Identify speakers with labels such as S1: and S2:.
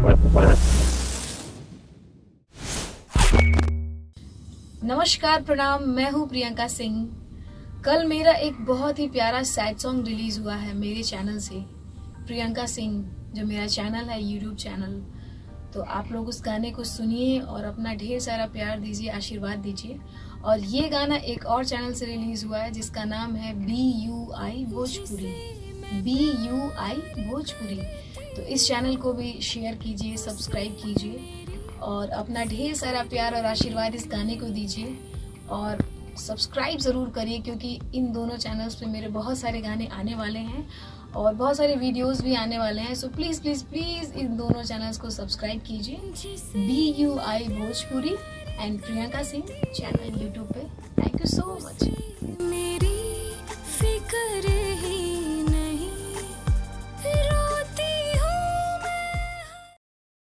S1: नमस्कार, प्रणाम। मैं हूँ प्रियंका सिंह। कल मेरा एक बहुत ही प्यारा सैड सॉन्ग रिलीज हुआ है मेरे चैनल से, प्रियंका सिंह, जो मेरा चैनल है, यूट्यूब चैनल। तो आप लोग उस गाने को सुनिए और अपना ढेर सारा प्यार दीजिए, आशीर्वाद दीजिए। और ये गाना एक और चैनल से रिलीज हुआ है जिसका नाम है BUI भोजपुरी, BUI भोजपुरी। तो इस चैनल को भी शेयर कीजिए, सब्सक्राइब कीजिए और अपना ढेर सारा प्यार और आशीर्वाद इस गाने को दीजिए। और सब्सक्राइब ज़रूर करिए क्योंकि इन दोनों चैनल्स पे मेरे बहुत सारे गाने आने वाले हैं और बहुत सारे वीडियोस भी आने वाले हैं। सो प्लीज़ प्लीज़ प्लीज़ इन दोनों चैनल्स को सब्सक्राइब कीजिए, BUI Bhojpuri and Priyanka Singh channel YouTube पे। थैंक यू सो मच।